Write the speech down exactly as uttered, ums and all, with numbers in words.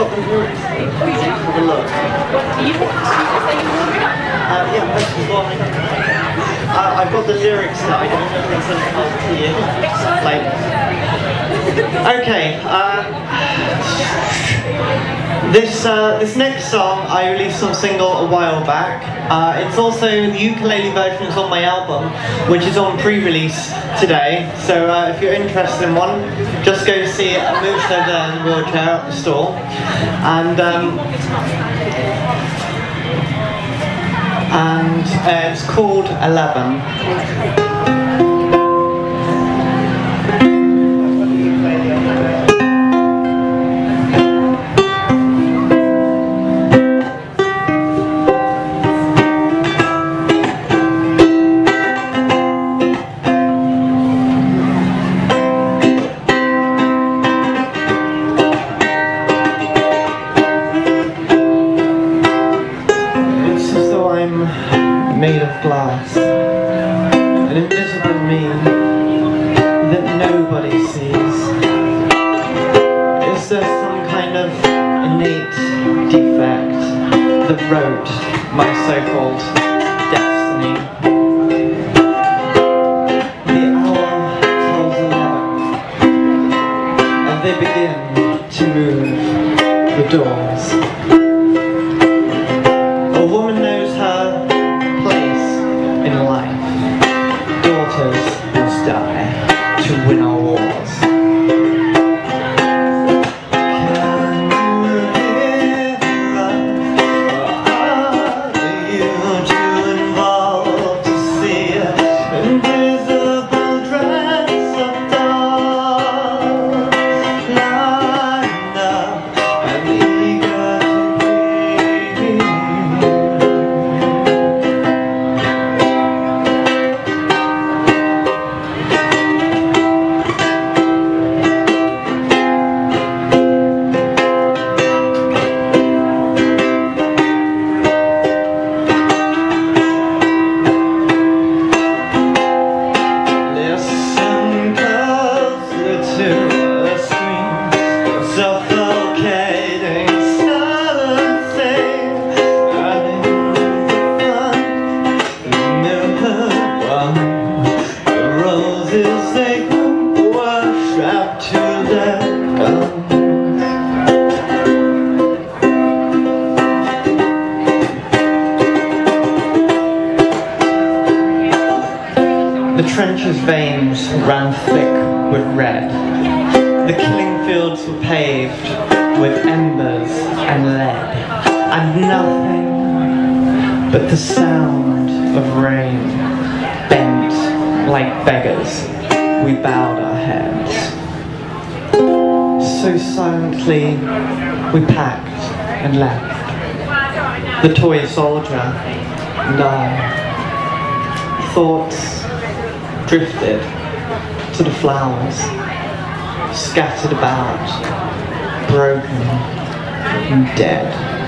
got the lyrics. Have a look. Uh, yeah, that's the one. Uh, I've got the lyrics that I don't know if they sent out to you. Like, okay. Uh, this uh, this next song I released on single a while back. Uh, it's also the ukulele version is on my album, which is on pre-release today. So uh, if you're interested in one, just go see it. I'm moved over there in the wheelchair at the store, and. Um, and uh, it's called eleven. Made of glass, an invisible me that nobody sees. Is there some kind of innate defect that wrote my so-called destiny? The hour tells eleven, and they begin to move the doors. A woman knows her in life. Daughters must die to win our wars. Can you hear us, or are you too involved to see invisible dress of dawn? Lined up and eager to breathe. The trench's veins ran thick with red. The killing fields were paved with embers and lead, and nothing but the sound of rain. Bent like beggars, we bowed our heads. So silently we packed and left, the toy soldier and I. Thoughts drifted to the flowers, scattered about, broken and dead.